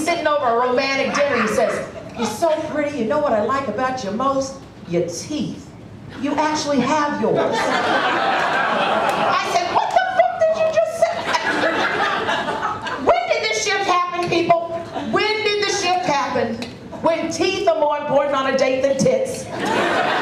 sitting over a romantic dinner. He says, "You're so pretty. You know what I like about you most? Your teeth. You actually have yours." I said, "What the fuck did you just say?" When did this shift happen, people? When did the shift happen? When teeth are more important on a date than tits.